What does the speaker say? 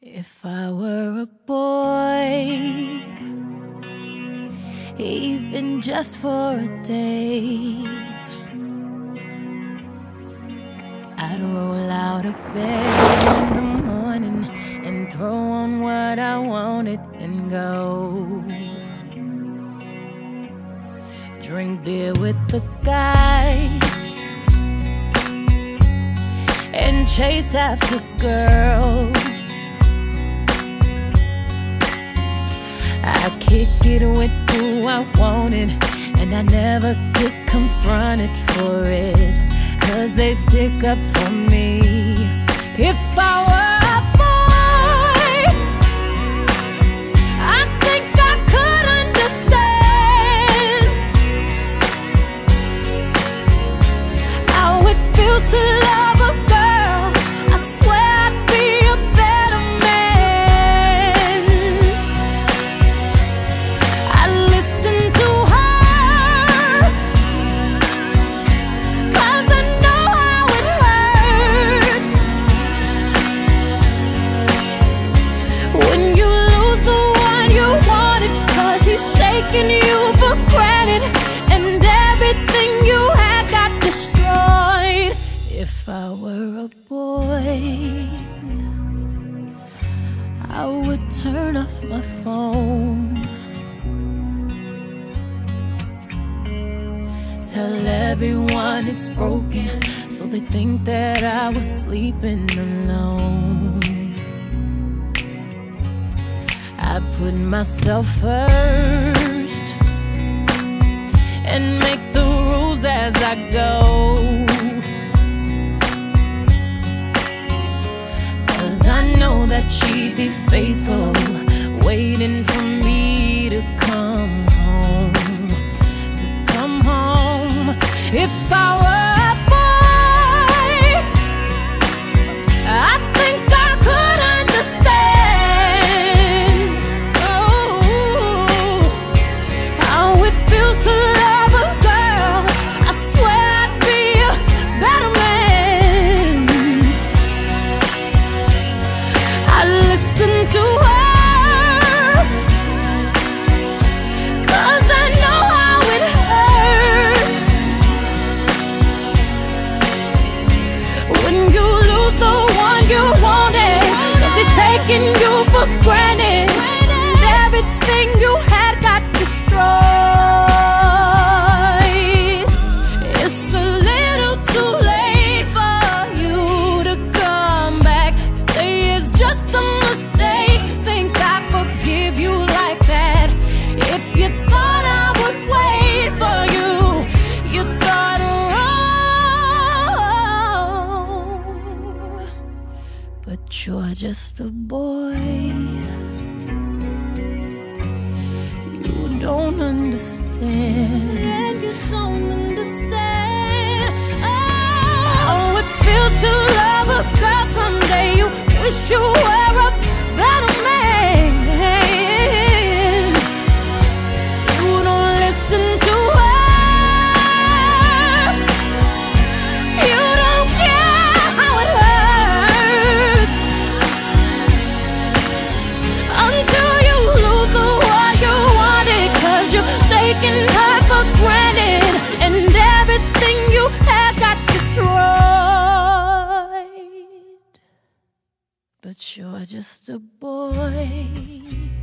If I were a boy, even just for a day, I'd roll out of bed in the morning and throw on what I wanted and go drink beer with the guys and chase after girls. I kick it with who I wanted, and I never get confronted for it, 'cause they stick up for me. If I were a boy, I think I could understand how it feels to love a girl. I swear I'd be a better man. I listen to her, 'cause I know how it hurts when you lose the one you wanted, 'cause he's taking you for granted and everything you had got destroyed. If I were a boy, I would turn off my phone, tell everyone it's broken, so they think that I was sleeping alone. I put myself first and make the rules as I go, 'cause I know that she'd be faithful, waiting for me to come home, to come home. If I were a boy, I think I could understand, oh, how it feels to love a girl. I swear I'd be a better man. I listen to her, 'cause I know how it hurts when you lose the one you wanted, 'cause he's taking you for granted and everything you had got destroyed. It's a little too late for you to come back, say it's just a mistake, think I forgive you like that. If you thought I would wait for you, you thought wrong. But you're just a boy, you don't understand. You don't understand how it feels to love a girl. Someday you wish you were a better man. You don't listen to her, you don't care how it hurts until you lose the one you wanted, 'cause you're taking her for granted and everything you had got destroyed. But you're just a boy.